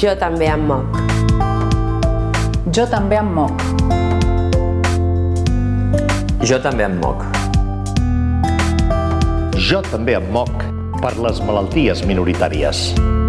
Jo també em moc. Jo també em moc. Jo també em moc. Jo també em moc per les malalties minoritàries.